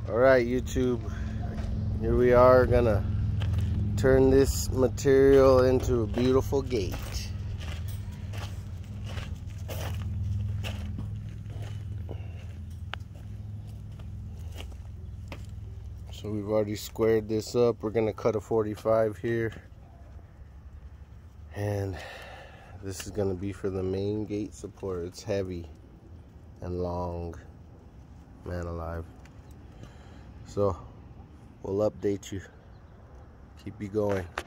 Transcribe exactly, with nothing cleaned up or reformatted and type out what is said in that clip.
Alright, YouTube, here we are gonna turn this material into a beautiful gate. So we've already squared this up. We're gonna cut a forty-five here, and this is gonna be for the main gate support. It's heavy and long, man alive. So we'll update you, keep you going.